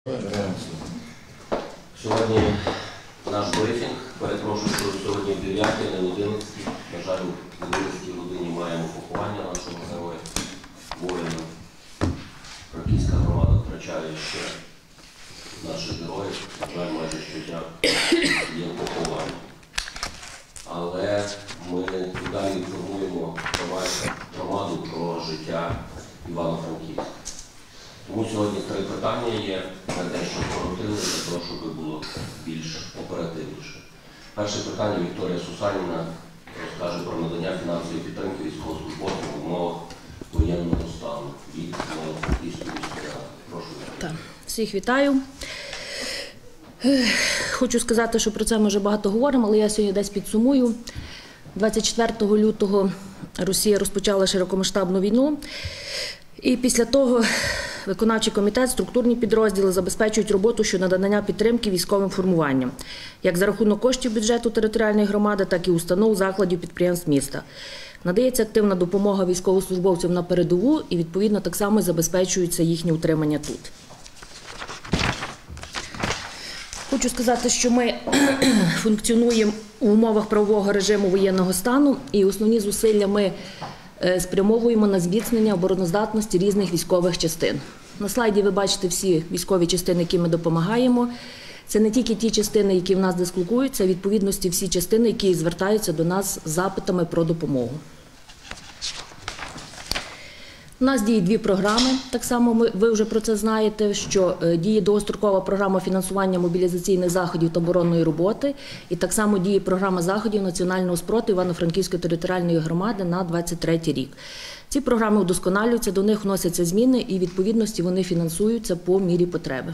Сьогодні наш брифінг, перепрошую, що сьогодні в 9, не в 11. На жаль, в 11 годині маємо поховання нашого героя, воїна. Франківська громада втрачає ще наших героїв. На жаль, майже щодня є поховання. Але ми далі інформуємо про вашу громаду, про життя Івано-Франківська. Тому сьогодні 3 питання є, на те, що коротили, для того, щоб було більш оперативніше. Перше питання Вікторія Сусаніна розкаже про надання фінансової підтримки військовослужбовцям в умовах воєнного стану від Івано-Франківської міської ради. Прошу. Так, всіх вітаю. Хочу сказати, що про це ми вже багато говоримо, але я сьогодні десь підсумую. 24 лютого Росія розпочала широкомасштабну війну. І після того виконавчий комітет, структурні підрозділи забезпечують роботу щодо надання підтримки військовим формуванням, як за рахунок коштів бюджету територіальної громади, так і установ, закладів, підприємств міста. Надається активна допомога військовослужбовцям на передову і, відповідно, так само забезпечується їхнє утримання тут. Хочу сказати, що ми функціонуємо у умовах правового режиму воєнного стану і основні зусилля ми спрямовуємо на зміцнення обороноздатності різних військових частин. На слайді ви бачите всі військові частини, які ми допомагаємо. Це не тільки ті частини, які в нас дислокуються, а відповідності всі частини, які звертаються до нас з запитами про допомогу. У нас діє 2 програми, так само ви вже про це знаєте, що діє довгострокова програма фінансування мобілізаційних заходів та оборонної роботи, і так само діє програма заходів національного спротиву Івано-Франківської територіальної громади на 2023 рік. Ці програми удосконалюються, до них вносяться зміни і, відповідності, вони фінансуються по мірі потреби.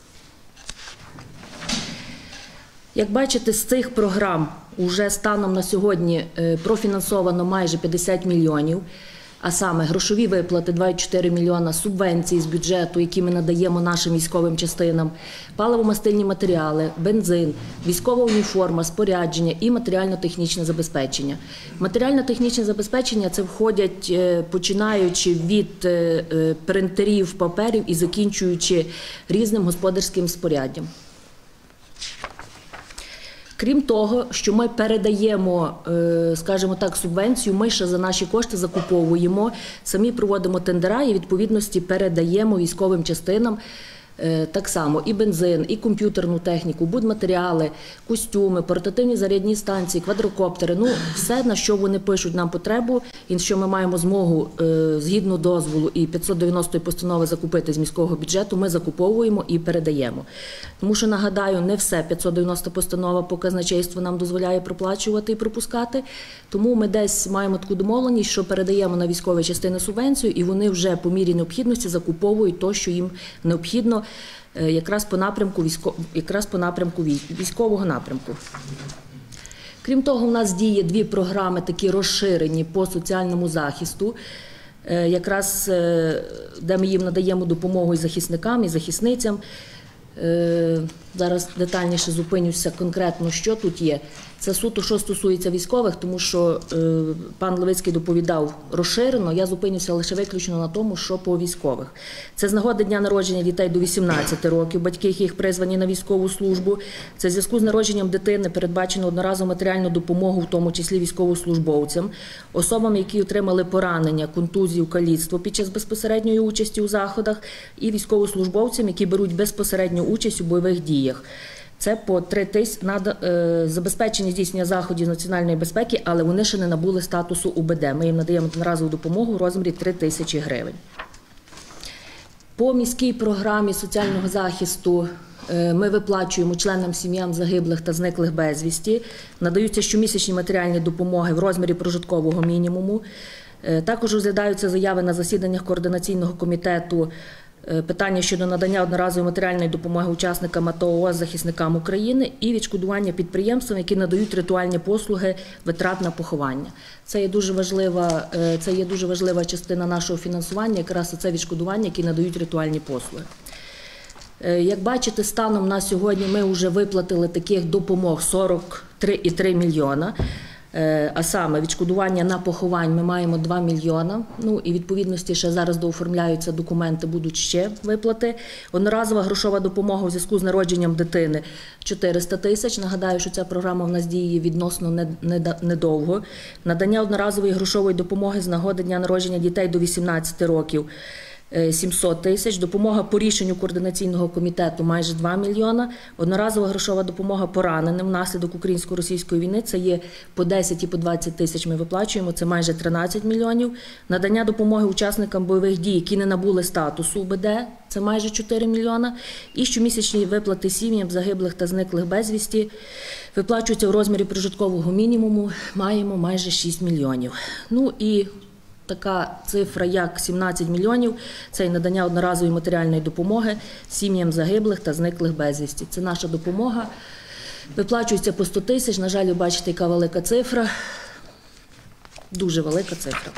Як бачите, з цих програм уже станом на сьогодні профінансовано майже 50 мільйонів. А саме грошові виплати 2,4 мільйона, субвенції з бюджету, які ми надаємо нашим військовим частинам, паливо-мастильні матеріали, бензин, військова уніформа, спорядження і матеріально-технічне забезпечення. Матеріально-технічне забезпечення – це входять, починаючи від принтерів, паперів і закінчуючи різним господарським споряддям. Крім того, що ми передаємо, скажімо так, субвенцію, ми ще за наші кошти закуповуємо, самі проводимо тендера і, відповідності, передаємо військовим частинам так само і бензин, і комп'ютерну техніку, будматеріали, костюми, портативні зарядні станції, квадрокоптери. Ну, все, на що вони пишуть нам потребу, і що ми маємо змогу, згідно дозволу і 590 постанови закупити з міського бюджету, ми закуповуємо і передаємо. Тому що, нагадаю, не все 590 постанова по казначейству нам дозволяє проплачувати і пропускати, тому ми десь маємо таку домовленість, що передаємо на військові частини субвенцію, і вони вже по мірі необхідності закуповують те, що їм необхідно, якраз по напрямку військового напрямку. Крім того, у нас діє 2 програми такі розширені по соціальному захисту, якраз де ми їм надаємо допомогу і захисникам, і захисницям. Зараз детальніше зупинюся конкретно, що тут є. Це суто, що стосується військових, тому що пан Левицький доповідав розширено, я зупинюся лише виключно на тому, що по військових. Це з нагоди дня народження дітей до 18 років, батьки яких призвані на військову службу. Це в зв'язку з народженням дитини передбачено одноразову матеріальну допомогу, в тому числі військовослужбовцям, особам, які отримали поранення, контузію, каліцтво під час безпосередньої участі у заходах, і військовослужбовцям, які беруть безпосередню участь у бойових діях. Це по 3 тисячі забезпечення здійснення заходів з національної безпеки, але вони ще не набули статусу УБД. Ми їм надаємо одноразову допомогу в розмірі 3 тисячі гривень. По міській програмі соціального захисту ми виплачуємо членам сім'ям загиблих та зниклих безвісті. Надаються щомісячні матеріальні допомоги в розмірі прожиткового мінімуму. Також розглядаються заяви на засіданнях координаційного комітету, питання щодо надання одноразової матеріальної допомоги учасникам АТО, ООС, захисникам України і відшкодування підприємствам, які надають ритуальні послуги витрат на поховання. Це є дуже важлива частина нашого фінансування, якраз це відшкодування, які надають ритуальні послуги. Як бачите, станом на сьогодні ми вже виплатили таких допомог 43,3 мільйона. А саме відшкодування на поховань ми маємо 2 мільйона. Ну і відповідності ще зараз дооформляються документи, будуть ще виплати. Одноразова грошова допомога у зв'язку з народженням дитини 400 тисяч. Нагадаю, що ця програма в нас діє відносно недовго. Надання одноразової грошової допомоги з нагоди дня народження дітей до 18 років 700 тисяч, допомога по рішенню координаційного комітету майже 2 мільйона, одноразова грошова допомога пораненим внаслідок українсько-російської війни, це є по 10 і по 20 тисяч ми виплачуємо, це майже 13 мільйонів, надання допомоги учасникам бойових дій, які не набули статусу УБД, це майже 4 мільйона, і щомісячні виплати сім'ям загиблих та зниклих безвісті виплачуються в розмірі прожиткового мінімуму, маємо майже 6 мільйонів. Ну і така цифра, як 17 мільйонів, це і надання одноразової матеріальної допомоги сім'ям загиблих та зниклих безвісті. Це наша допомога. Виплачується по 100 тисяч. На жаль, ви бачите, яка велика цифра. Дуже велика цифра.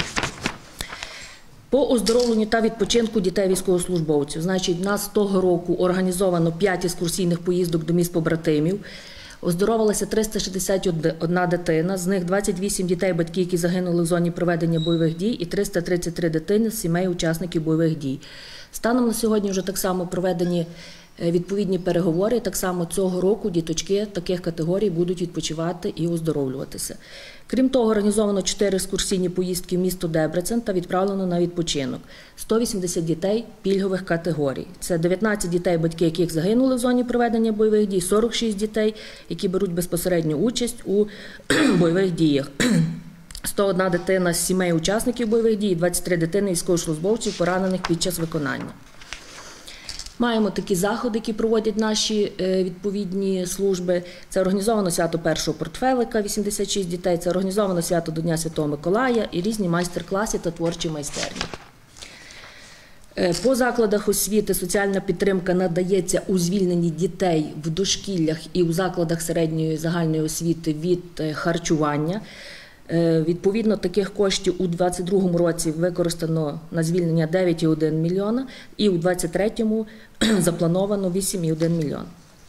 По оздоровленню та відпочинку дітей військовослужбовців. Значить, у нас того року організовано 5 екскурсійних поїздок до міст побратимів. Оздоровилася 361 дитина, з них 28 дітей, батьки, які загинули в зоні проведення бойових дій, і 333 дитини з сімей учасників бойових дій. Станом на сьогодні вже так само проведені відповідні переговори, так само цього року діточки таких категорій будуть відпочивати і оздоровлюватися. Крім того, організовано 4 екскурсійні поїздки в місто Дебрецен та відправлено на відпочинок. 180 дітей пільгових категорій. Це 19 дітей, батьки яких загинули в зоні проведення бойових дій, 46 дітей, які беруть безпосередню участь у бойових діях. 101 дитина з сімей учасників бойових дій, 23 дитини військовослужбовців, поранених під час виконання. Маємо такі заходи, які проводять наші відповідні служби. Це організовано свято першого портфелика, 86 дітей, це організовано свято до Дня Святого Миколая і різні майстер-класи та творчі майстерні. По закладах освіти соціальна підтримка надається у звільненні дітей в дошкіллях і у закладах середньої загальної освіти від харчування. Відповідно, таких коштів у 2022 році використано на звільнення 9,1 мільйона і у 2023 заплановано 8,1 мільйон.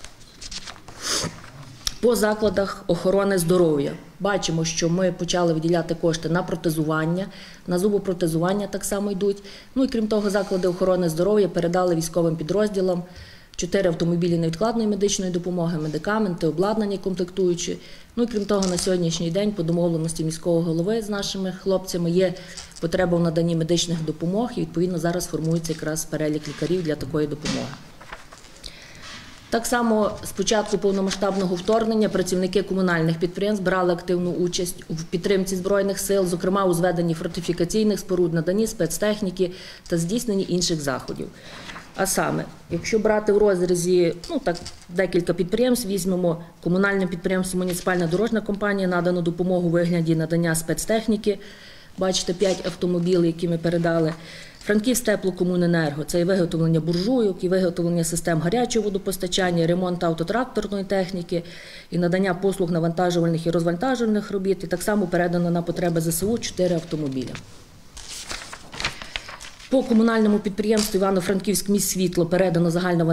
По закладах охорони здоров'я бачимо, що ми почали виділяти кошти на протезування, на зубопротезування так само йдуть. Ну і крім того, заклади охорони здоров'я передали військовим підрозділам 4 автомобілі невідкладної медичної допомоги, медикаменти, обладнання комплектуючі. Ну і крім того, на сьогоднішній день по домовленості міського голови з нашими хлопцями є потреба в наданні медичних допомог і відповідно зараз формується якраз перелік лікарів для такої допомоги. Так само з початку повномасштабного вторгнення працівники комунальних підприємств брали активну участь у підтримці Збройних сил, зокрема у зведенні фортифікаційних споруд, наданні спецтехніки та здійсненні інших заходів. А саме, якщо брати в розрізі, декілька підприємств, візьмемо комунальне підприємство «Муніципальна дорожня компанія», надано допомогу у вигляді надання спецтехніки, бачите, 5 автомобілів, які ми передали. Франківськтеплокомуненерго – це і виготовлення буржуйок, і виготовлення систем гарячого водопостачання, ремонт автотракторної техніки, і надання послуг навантажувальних і розвантажувальних робіт, і так само передано на потреби ЗСУ 4 автомобілі. По комунальному підприємству Івано-Франківськ міськсвітло передано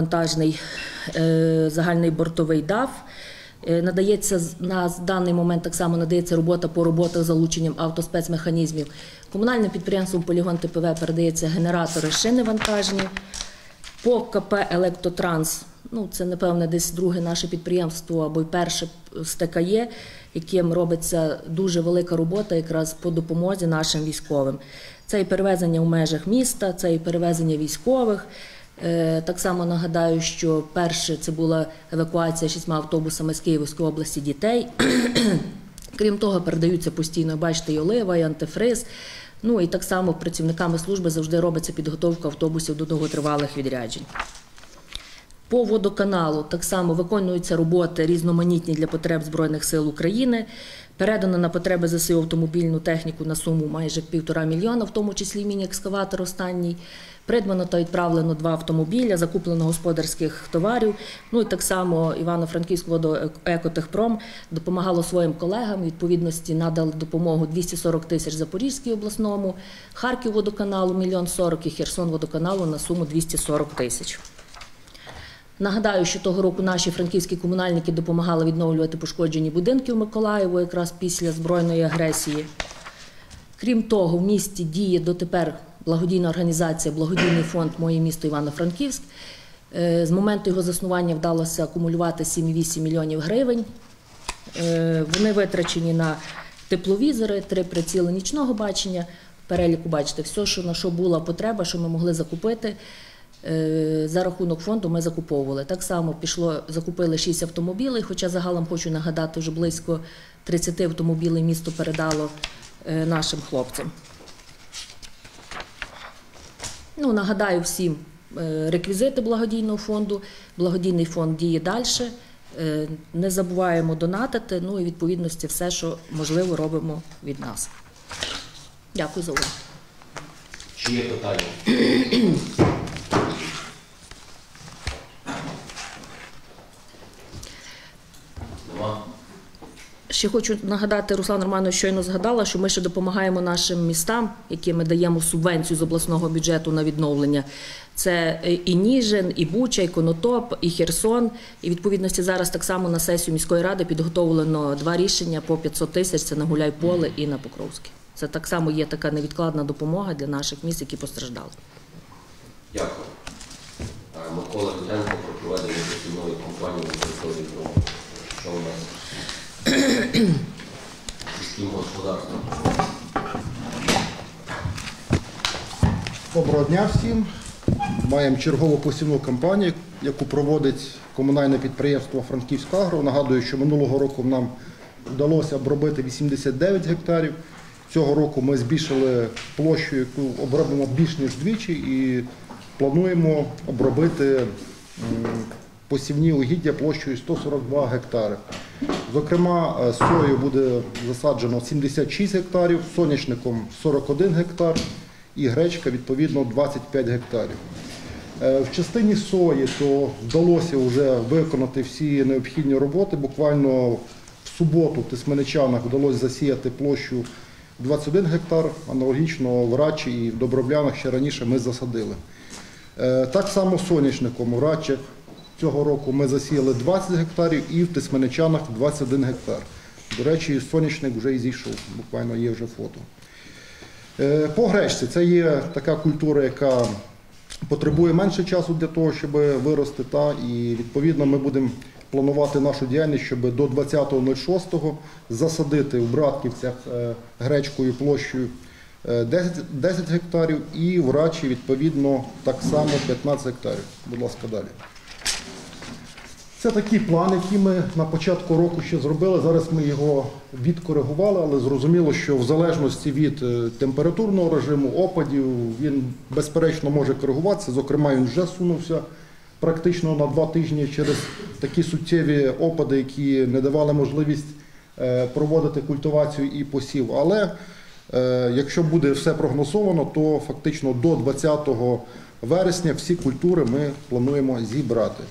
загальний бортовий ДАФ. Надається на даний момент так само надається робота по роботах з залученням автоспецмеханізмів. Комунальним підприємством «Полігон ТПВ» передається генератори, шини вантажні. По КП «Електротранс», це, напевне, десь друге наше підприємство або й перше з ТКЄ, яким робиться дуже велика робота якраз по допомозі нашим військовим. Це і перевезення у межах міста, це і перевезення військових. Так само нагадаю, що перше це була евакуація 6 автобусами з Київської області дітей. Крім того, передаються постійно, бачите, і олива, і антифриз. Ну і так само працівниками служби завжди робиться підготовка автобусів до довготривалих відряджень. По водоканалу так само виконуються роботи різноманітні для потреб Збройних сил України. Передано на потреби ЗСУ автомобільну техніку на суму майже 1,5 мільйона, в тому числі міні-екскаватор останній. Придбано та відправлено 2 автомобіля, закуплено господарських товарів. Ну і так само Івано-Франківськ водоекотехпром допомагало своїм колегам, у відповідності надали допомогу 240 тисяч Запорізькій обласному, Харків водоканалу 1 мільйон 40 і Херсон водоканалу на суму 240 тисяч. Нагадаю, що того року наші франківські комунальники допомагали відновлювати пошкоджені будинки в Миколаєву якраз після збройної агресії. Крім того, в місті діє дотепер благодійна організація «Благодійний фонд «Моє місто Івано-Франківськ». З моменту його заснування вдалося акумулювати 7,8 мільйонів гривень. Вони витрачені на тепловізори, 3 приціли нічного бачення. В переліку бачите, все, що, на що була потреба, що ми могли закупити. За рахунок фонду ми закуповували. Так само закупили 6 автомобілів, хоча загалом хочу нагадати, вже близько 30 автомобілів місто передало нашим хлопцям. Нагадаю всім реквізити благодійного фонду. Благодійний фонд діє далі. Не забуваємо донатити, і відповідності все, що можливо, робимо від нас. Дякую за увагу. Чи є питання? Нема? Ще хочу нагадати, Руслан Романович щойно згадала, що ми ще допомагаємо нашим містам, яким ми даємо субвенцію з обласного бюджету на відновлення. Це і Ніжин, і Буча, і Конотоп, і Херсон. І відповідності зараз так само на сесію міської ради підготовлено 2 рішення по 500 тисяч, це на Гуляйполе і на Покровське. Це так само є така невідкладна допомога для наших міст, які постраждали. Дякую. Микола Дуденко про проведення посівної кампанії в території Криму. Що у нас з сільським господарством? Доброго дня всім. Маємо чергову посівну кампанію, яку проводить комунальне підприємство «Франківськагро». Нагадую, що минулого року нам вдалося обробити 89 гектарів. Цього року ми збільшили площу, яку обробимо більш ніж вдвічі, і плануємо обробити посівні угіддя площею 142 гектари. Зокрема, сою буде засаджено 76 гектарів, соняшником 41 гектар і гречка, відповідно, 25 гектарів. В частині сої то вдалося вже виконати всі необхідні роботи. Буквально в суботу в Тисменичанах вдалося засіяти площу 21 гектар, аналогічно в Рачі і в Доброблянах ще раніше ми засадили. Так само соняшником у Рачах цього року ми засіяли 20 гектарів і в Тисменичанах 21 гектар. До речі, соняшник вже і зійшов, буквально є вже фото. По гречці, це є така культура, яка потребує менше часу для того, щоб вирости, і відповідно ми будемо планувати нашу діяльність, щоб до 20.06 засадити в Братківцях гречкою площею 10 гектарів і в Рачі, відповідно, так само 15 гектарів. Будь ласка, далі. Це такий план, який ми на початку року ще зробили. Зараз ми його відкоригували, але зрозуміло, що в залежності від температурного режиму, опадів, він безперечно може коригуватися. Зокрема, він вже сунувся практично на 2 тижні через такі суттєві опади, які не давали можливість проводити культивацію і посів. Але якщо буде все прогнозовано, то фактично до 20 вересня всі культури ми плануємо зібрати.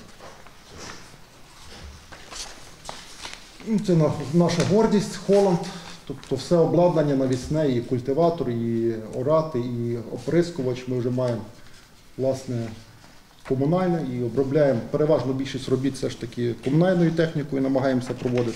Це наша гордість, Холланд, тобто все обладнання навісне, і культиватор, і орати, і оприскувач. Ми вже маємо, власне, комунальне і обробляємо переважно більшість робіт все ж таки комунальною технікою, намагаємося проводити.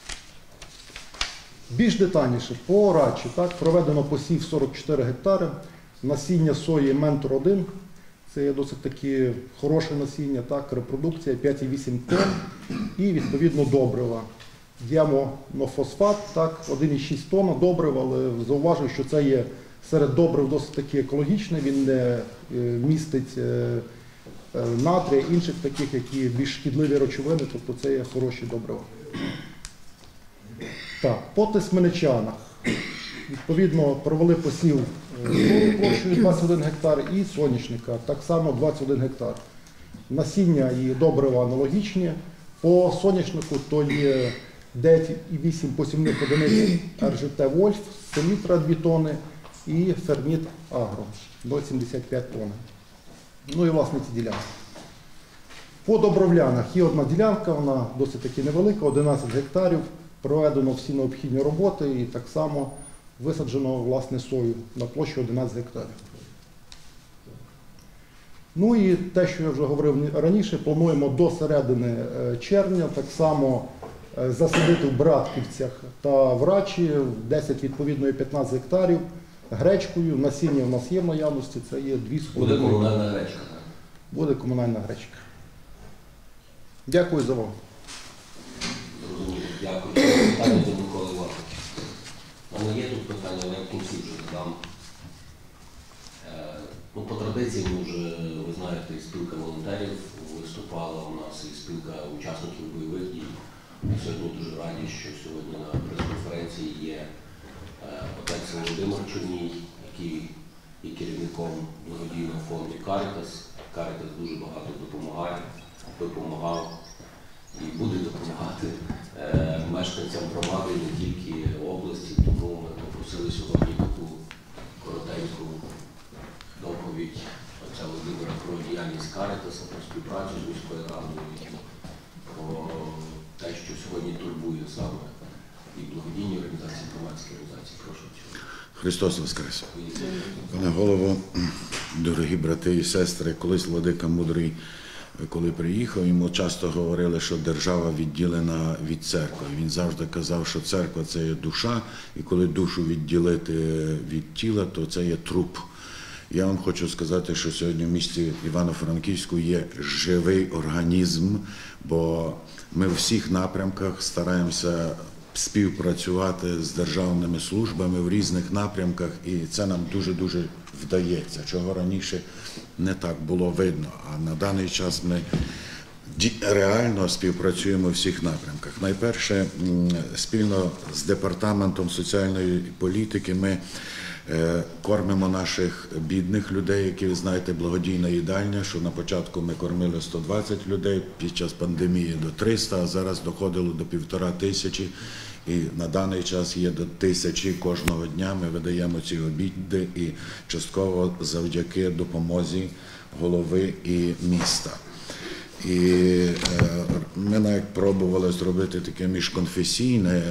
Більш детальніше, по Рачі, проведено посів 44 гектари, насіння сої Ментор-1, це є досить таки хороше насіння, репродукція 5,8 тонн і відповідно добрива. Діамонофосфат, 1,6 тонн добрива, але зауважую, що це є серед добрив досить таки екологічне, він не містить натрія, інших таких, які більш шкідливі речовини, тобто це є хороші добрива. По Тисменичанах, відповідно, провели посів сої площею 21 гектар і соняшника, так само 21 гектар. Насіння і добрива аналогічні. По соняшнику то є 9,8 посівних одиниць РЖТ Вольф, селітра 2 тонни і Ферніт Агро 0,75 тонни. Ну і власне ці ділянки. По Добровлянах є одна ділянка, вона досить таки невелика, 11 гектарів. Проведено всі необхідні роботи і так само висаджено власне сою на площі 11 гектарів. Ну і те, що я вже говорив раніше, плануємо до середини червня так само засадити в Братківцях та в Рачі 10 відповідно і 15 гектарів гречкою. Насіння в нас є в наявності, це є 2,5. Буде комунальна гречка, так? Буде комунальна гречка. Дякую за увагу. Зрозуміло. Дякую. Питання до Миколи Івановича. У мене є тут питання, але я в кінці вже задам. Ну, по традиції ми вже, ви знаєте, і спілка волонтерів виступала у нас, і спілка учасників бойових дій. Ми сьогодні дуже раді, що сьогодні на прес-конференції є отець Володимир Черній, який є керівником благодійного фонду «Карітас». «Карітас» дуже багато допомагав і буде допомагати мешканцям громади, не тільки області. Тому ми попросили сьогодні таку коротеньку доповідь отця Володимира про діяльність «Карітаса», про співпрацю з міською радою, про те, що сьогодні турбує саме і благодійні організації, і громадські організації. Прошу. Христос Воскрес! Пане голово, дорогі брати і сестри, колись владика Мудрий, коли приїхав, йому часто говорили, що держава відділена від церкви. Він завжди казав, що церква – це є душа, і коли душу відділити від тіла, то це є труп. Я вам хочу сказати, що сьогодні в місті Івано-Франківську є живий організм, бо ми в всіх напрямках стараємося співпрацювати з державними службами в різних напрямках, і це нам дуже-дуже вдається, чого раніше не так було видно. А на даний час ми реально співпрацюємо в всіх напрямках. Найперше, спільно з Департаментом соціальної політики ми кормимо наших бідних людей, які, ви знаєте, благодійна їдальня, що на початку ми кормили 120 людей, під час пандемії до 300, а зараз доходило до 1500. І на даний час є до 1000 кожного дня. Ми видаємо ці обіди і частково завдяки допомозі голови і міста. І ми навіть пробували зробити таке міжконфесійне,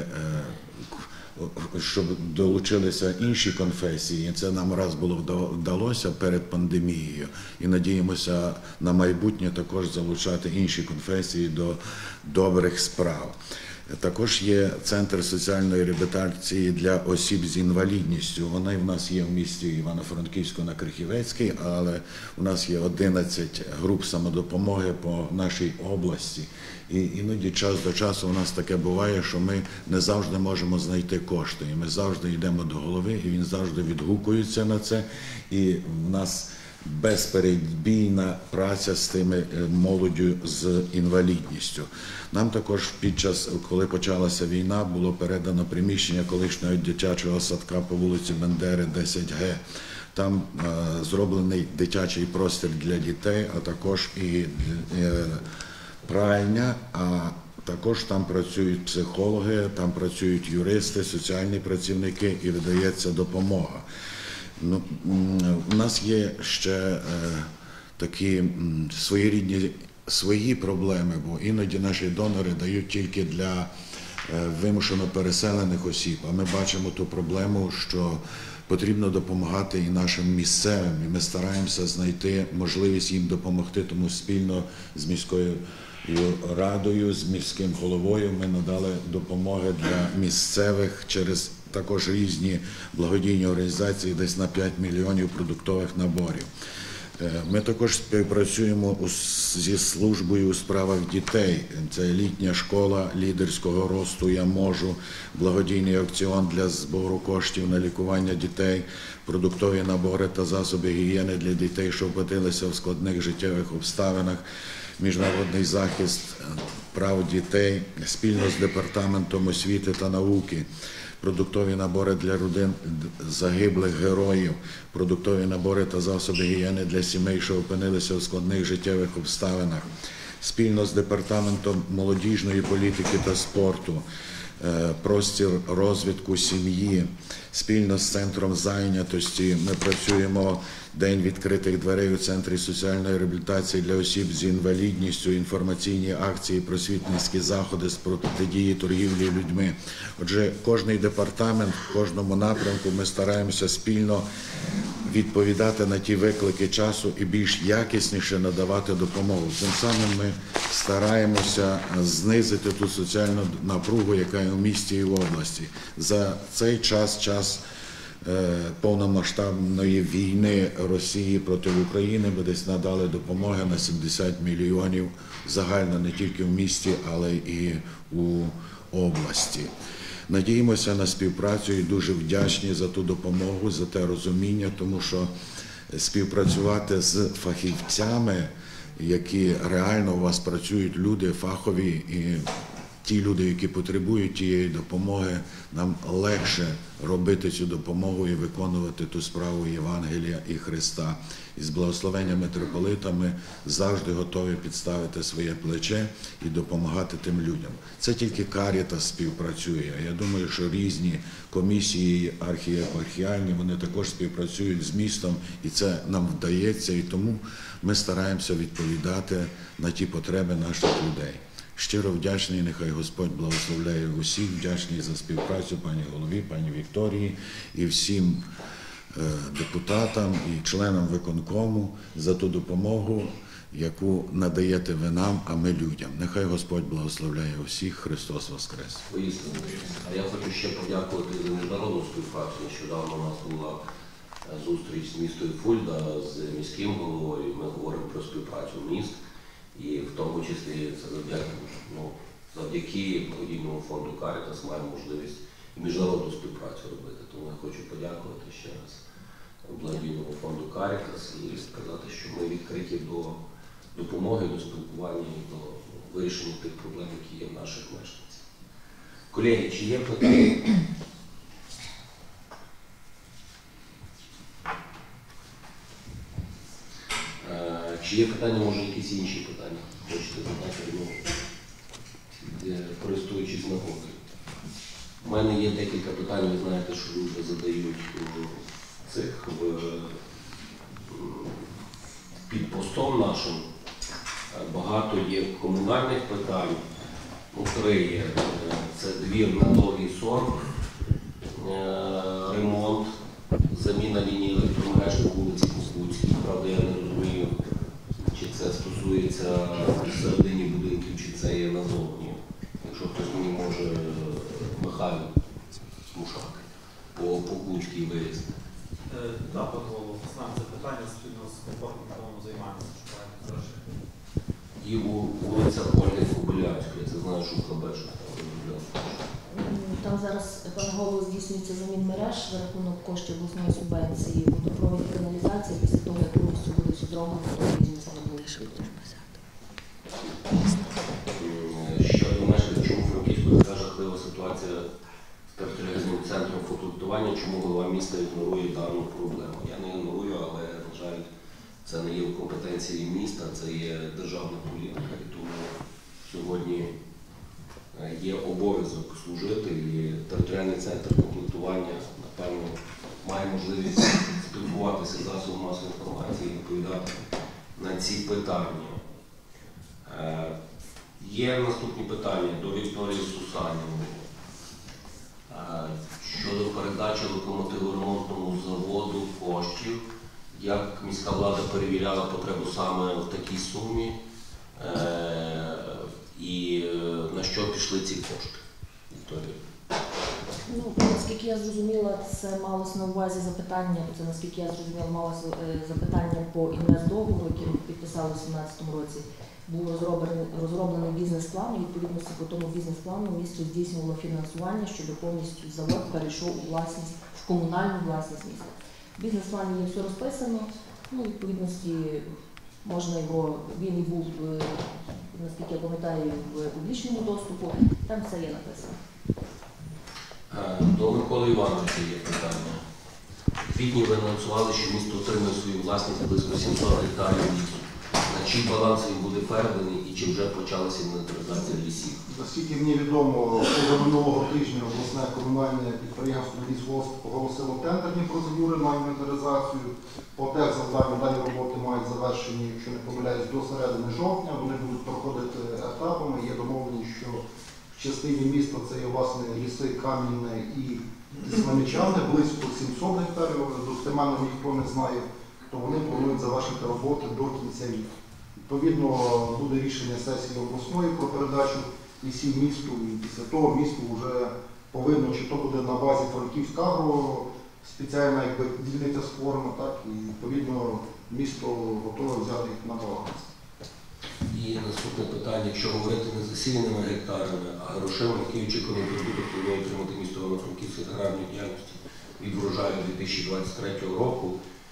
щоб долучилися інші конфесії. Це нам раз було вдалося перед пандемією. І надіємося на майбутнє також залучати інші конфесії до добрих справ. Також є Центр соціальної реабілітації для осіб з інвалідністю. Вони в нас є в місті Івано-Франківську на Крихівецькій, але у нас є 11 груп самодопомоги по нашій області. І іноді час до часу у нас таке буває, що ми не завжди можемо знайти кошти. І ми завжди йдемо до голови, і він завжди відгукується на це. І в нас безперебійна праця з тими молоддю з інвалідністю. Нам також під час, коли почалася війна, було передано приміщення колишнього дитячого садка по вулиці Бендери, 10Г. Там зроблений дитячий простір для дітей, а також і пральня, а також там працюють психологи, там працюють юристи, соціальні працівники і видається допомога. Ну, у нас є ще такі своєрідні свої проблеми, бо іноді наші донори дають тільки для вимушено переселених осіб, а ми бачимо ту проблему, що потрібно допомагати і нашим місцевим, і ми стараємося знайти можливість їм допомогти, тому спільно з міською радою, з міським головою ми надали допомоги для місцевих через також різні благодійні організації, десь на 5 мільйонів продуктових наборів. Ми також співпрацюємо зі службою у справах дітей. Це літня школа лідерського росту «Я можу», благодійний аукціон для збору коштів на лікування дітей, продуктові набори та засоби гігієни для дітей, що опинилися в складних життєвих обставинах, міжнародний захист прав дітей, спільно з Департаментом освіти та науки, продуктові набори для родин загиблих героїв, продуктові набори та засоби гігієни для сімей, що опинилися у складних життєвих обставинах, спільно з Департаментом молодіжної політики та спорту, простір розвитку сім'ї, спільно з Центром зайнятості. Ми працюємо День відкритих дверей у Центрі соціальної реабілітації для осіб з інвалідністю, інформаційні акції, просвітницькі заходи з протидії торгівлі людьми. Отже, кожний департамент, в кожному напрямку ми стараємося спільно відповідати на ті виклики часу і більш якісніше надавати допомогу. Тим самим ми стараємося знизити ту соціальну напругу, яка є у місті і в області. За цей час повномасштабної війни Росії проти України ми десь надали допомоги на 70 мільйонів загально не тільки в місті, але і у області. Надіємося на співпрацю і дуже вдячні за ту допомогу, за те розуміння, тому що співпрацювати з фахівцями, які реально у вас працюють, люди фахові і ті люди, які потребують тієї допомоги, нам легше робити цю допомогу і виконувати ту справу Євангелія і Христа. І з благословенням митрополита ми завжди готові підставити своє плече і допомагати тим людям. Це тільки Карітас співпрацює. Я думаю, що різні комісії архієпархіальні, вони також співпрацюють з містом, і це нам вдається, і тому ми стараємося відповідати на ті потреби наших людей. Щиро вдячний, нехай Господь благословляє усіх, вдячний за співпрацю пані голові, пані Вікторії і всім депутатам і членам виконкому за ту допомогу, яку надаєте ви нам, а ми людям. Нехай Господь благословляє усіх. Христос Воскрес! Поїздимо. А я хочу ще подякувати за міжнародну співпрацю. Нещодавно у нас була зустріч з містом Фульда, з міським головою. Ми говоримо про співпрацю міст. І в тому числі це завдяки благодійному фонду Карітас маємо можливість і міжнародну співпрацю робити. Тому я хочу подякувати ще раз благодійному фонду Карітас і сказати, що ми відкриті до допомоги, до спілкування і до вирішення тих проблем, які є в наших мешканців. Колеги, чи є питання? Чи є питання, може якісь інші питання? Хочете задати, користуючись нагодою? У мене є декілька питань, ви знаєте, що люди задають під постом нашим. Багато є комунальних питань. 3 є. Це двір на Довгий Сон, ремонт, заміна лінії електромереж по вулиці Кукуцькій. Правда, я не розумію, чи це стосується всередині будинків, чи це є назовні. Якщо хтось мені може Михайло Мушак по Кукуцькій виїзд. Так, пане голово, знаємо це питання спільно з комфортним домом займаємося, шукаємо гроші. І вулиця Ольги Кобилянської, це знаю, що в Кабешах там розробляв. Там зараз, пане голово, здійснюється замін мереж за рахунок коштів обласної субвенції, водопровід і каналізація. Після того, як повністю буде все зроблено, то візьметься на ближче. Щодо мешканців, чому в Франківську така жахлива ситуація з територіальним центром фотокультування, чому голова міста ігнорує дану проблему? Я не ігнорую, але, на жаль, це не є в компетенції міста, це є державна політика. І тому сьогодні є обов'язок служити, і територіальний центр комплектування, напевно, має можливість спілкуватися з засобом масової інформації і відповідати на ці питання. Є наступні питання до Вікторії Сусанівої щодо передачі локомотиворемонтному заводу коштів. Як міська влада перевіряла потребу саме в такій сумі і на що пішли ці кошти? Вікторія. Наскільки я зрозуміла, це малося на увазі запитання, наскільки я зрозуміла, малося запитання по інвестдоговору, який ми підписали у 2017 році. Був розроблений бізнес-план, і відповідності по тому бізнес-плану місто здійснювало фінансування, щоб повністю завод перейшов у власність, в комунальну власність міста. В бізнес-плані є все розписано, відповідності можна його, він і був, наскільки я пам'ятаю, в публічному доступу, там все є написано. До Миколи Івановича є питання. В квітні ви анонсували, що місто отримує свою власність близько 700 гектарів лісу. На чий баланс він буде переданий і чи вже почалася інвентаризація лісів? Наскільки мені відомо, минулого тижня обласне комунальне підприємство «Лісгосп» оголосило тендерні процедури на інвентаризацію. По техзавданню далі роботи мають завершені, якщо не помиляюсь, до середини жовтня. Вони будуть проходити етапами. Є домовлені, що в частині міста це є власне ліси Кам'яне і Знам'ячани, близько 700 гектарів, достеменно ніхто не знає, то вони планують завершити роботи до кінця літа. Відповідно, буде рішення сесії обласної про передачу лісів місту, і після того місто вже повинно, чи то буде на базі Франківськагро спеціальна дільниця створена, так, і відповідно місто готове взяти їх на баланс. І наступне питання, якщо говорити не засіяними гектарами, а грошима, які очікуваний прибуток планує отримати місто Івано-Франківське з аграрної діяльності від врожаю 2023 року.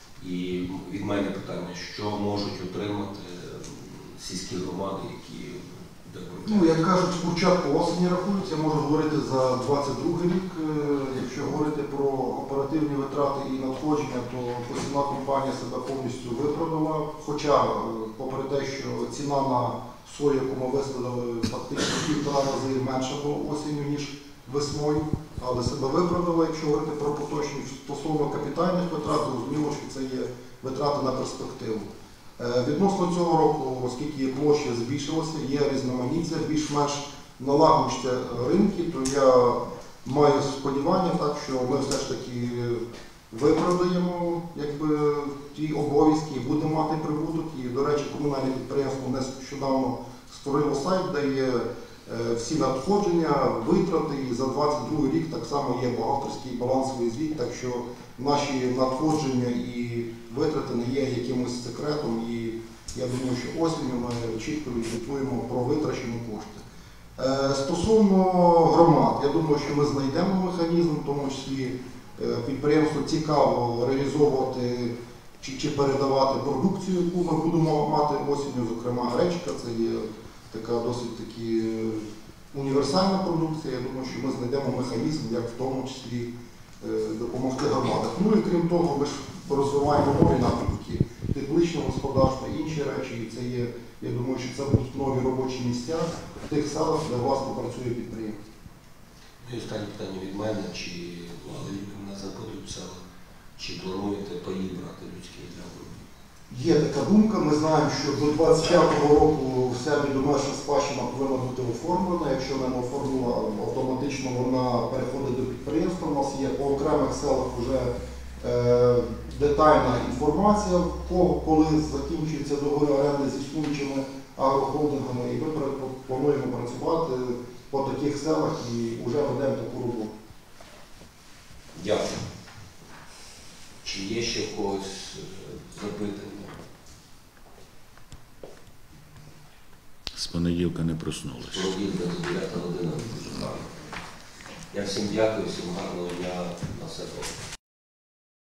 І від мене питання, що можуть отримати сільські громади, які Ну, як кажуть, спочатку осені рахуються, я можу говорити за 22 рік. Якщо говорити про оперативні витрати і надходження, то посівна компанія себе повністю виправдала. Хоча, попри те, що ціна на сою, яку ми висадили, фактично 1,5 рази менша була осінню, ніж весною, але себе виправдала, якщо говорити про поточні. Стосовно капітальних витрат, зрозуміло, що це є витрати на перспективу. Відносно цього року, оскільки площа збільшилася, є різноманіття, більш-менш налагоджуються ринки, то я маю сподівання, так, що ми все ж таки виправдаємо ті обов'язки і будемо мати прибуток. І, до речі, комунальне підприємство нещодавно створило сайт, де є всі надходження, витрати, і за 22 рік так само є бухгалтерський балансовий звіт, так що наші надходження і витрати не є якимось секретом, і я думаю, що осінню ми чітко відзвітуємо про витрачені кошти. Стосовно громад, я думаю, що ми знайдемо механізм, в тому числі підприємству цікаво реалізовувати чи передавати продукцію, яку ми будемо мати осінню, зокрема гречка, це є така досить таки універсальна продукція. Я думаю, що ми знайдемо механізм, як в тому числі допомогти громадах. Ну і крім того, ми ж розвиваємо нові напрямки тепличного господарства, інші речі. І це є, я думаю, що це будуть нові робочі місця в тих селах, де власне працює підприємство. І останнє питання від мене, чи мене запитують в селах, чи плануєте паї брати людські для обробітку? Є така думка, ми знаємо, що до 25-го року вся відомерша спадщина повинна бути оформлена. Якщо не оформлена, автоматично вона переходить до підприємства. У нас є по окремих селах вже детальна інформація, коли закінчується договір оренди зі існуючими агрохолдингами, і ми плануємо працювати по таких селах і вже ведемо таку роботу. Дякую. Чи є ще в когось запитання? З понеділка не проснулися. Понеділка до 9 година. Я всім дякую, всім гарного дня, на все добре.